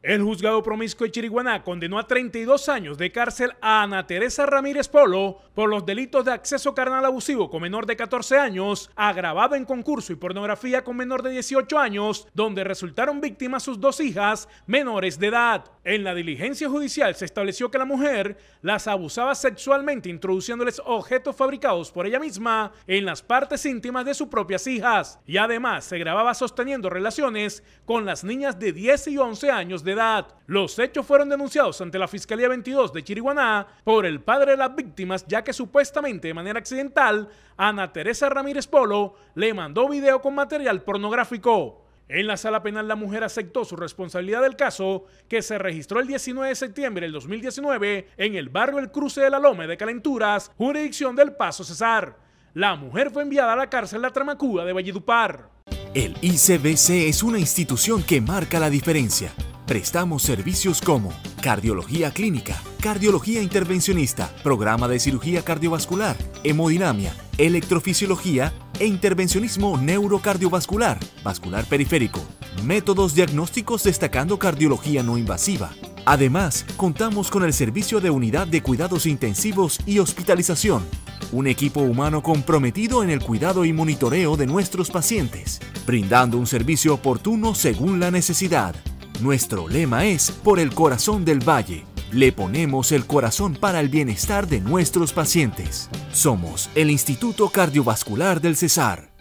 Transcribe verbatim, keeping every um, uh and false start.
El juzgado promiscuo de Chiriguaná condenó a treinta y dos años de cárcel a Ana Teresa Ramírez Polo por los delitos de acceso carnal abusivo con menor de catorce años, agravado en concurso y pornografía con menor de dieciocho años, donde resultaron víctimas sus dos hijas menores de edad. En la diligencia judicial se estableció que la mujer las abusaba sexualmente introduciéndoles objetos fabricados por ella misma en las partes íntimas de sus propias hijas, y además se grababa sosteniendo relaciones con las niñas de diez y once años de edad. Los hechos fueron denunciados ante la Fiscalía veintidós de Chiriguaná por el padre de las víctimas, ya que supuestamente de manera accidental Ana Teresa Ramírez Polo le mandó video con material pornográfico. En la sala penal la mujer aceptó su responsabilidad del caso, que se registró el diecinueve de septiembre del dos mil diecinueve en el barrio El Cruce de la Loma de Calenturas, jurisdicción del Paso Cesar. La mujer fue enviada a la cárcel La Tramacuda de Valledupar. El I C B C es una institución que marca la diferencia. Prestamos servicios como cardiología clínica, cardiología intervencionista, programa de cirugía cardiovascular, hemodinamia, electrofisiología e intervencionismo neurocardiovascular, vascular periférico, métodos diagnósticos destacando cardiología no invasiva. Además, contamos con el servicio de unidad de cuidados intensivos y hospitalización, un equipo humano comprometido en el cuidado y monitoreo de nuestros pacientes, brindando un servicio oportuno según la necesidad. Nuestro lema es por el corazón del valle. Le ponemos el corazón para el bienestar de nuestros pacientes. Somos el Instituto Cardiovascular del Cesar.